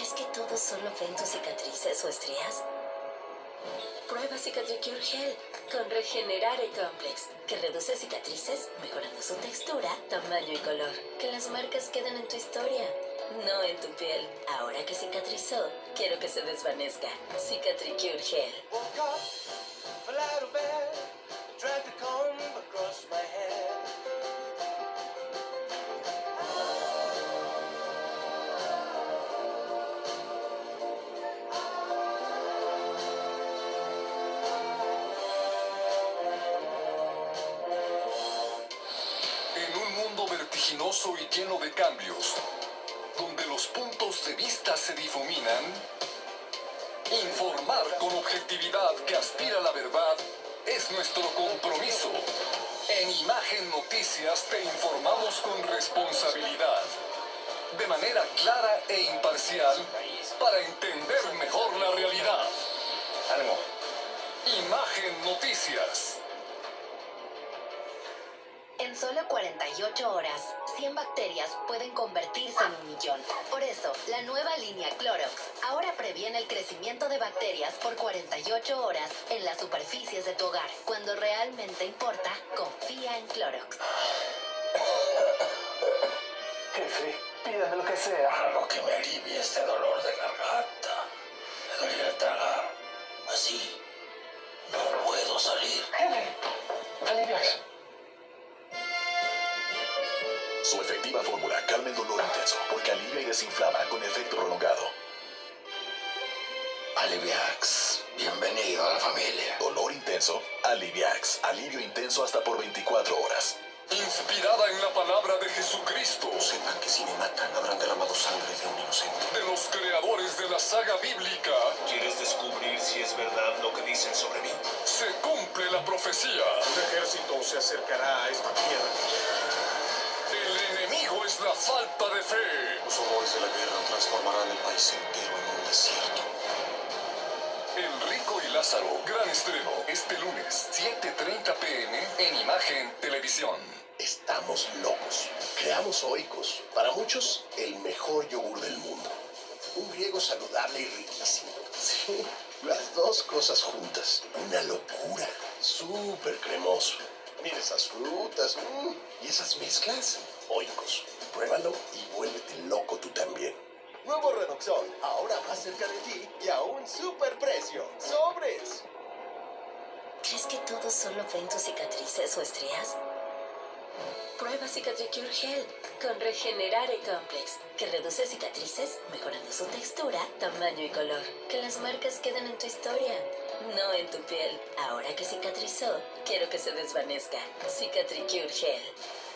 ¿Crees que todos solo ven tus cicatrices o estrías? Prueba Cicatricure Gel con Regenerare Complex, que reduce cicatrices, mejorando su textura, tamaño y color. Que las marcas queden en tu historia, no en tu piel. Ahora que cicatrizó, quiero que se desvanezca. Cicatricure Gel. Vertiginoso y lleno de cambios, donde los puntos de vista se difuminan, informar con objetividad que aspira a la verdad es nuestro compromiso. En Imagen Noticias te informamos con responsabilidad, de manera clara e imparcial, para entender mejor la realidad. ¡Ánimo! Imagen Noticias. En solo 48 horas, 100 bacterias pueden convertirse en 1.000.000. Por eso, la nueva línea Clorox ahora previene el crecimiento de bacterias por 48 horas en las superficies de tu hogar. Cuando realmente importa, confía en Clorox. Jefe, pídame lo que sea. Algo que me alivie este dolor de garganta. Me duele al tragar. Así, no puedo salir. Jefe, Aliviax. Su efectiva fórmula calma el dolor intenso porque alivia y desinflama con efecto prolongado. Aliviax, bienvenido a la familia. Dolor intenso, Aliviax. Alivio intenso hasta por 24 horas. Inspirada en la palabra de Jesucristo, Sepan que si me matan habrán derramado sangre de un inocente. de los creadores de la saga bíblica, ¿Quieres descubrir si es verdad lo que dicen sobre mí? se cumple la profecía. Un ejército se acercará a esta tierra. El enemigo es la falta de fe. Los horrores de la guerra transformarán el país entero en un desierto. El Rico y Lázaro, gran estreno, este lunes, 7:30 p.m. en Imagen Televisión. Estamos locos. Creamos Oikos. Para muchos, el mejor yogur del mundo. Un griego saludable y riquísimo. Sí, las dos cosas juntas. Una locura. Súper cremoso. Mira esas frutas. Y esas mezclas. Oikos. Pruébalo y vuélvete loco tú también. Nuevo Redoxon, ahora más cerca de ti y a un super precio. ¡Sobres! ¿Crees que todos solo ven tus cicatrices o estrías? Prueba Cicatricure Gel con Regenerare Complex, que reduce cicatrices, mejorando su textura, tamaño y color. Que las marcas queden en tu historia, no en tu piel. Ahora que cicatrizó, quiero que se desvanezca. Cicatricure Gel.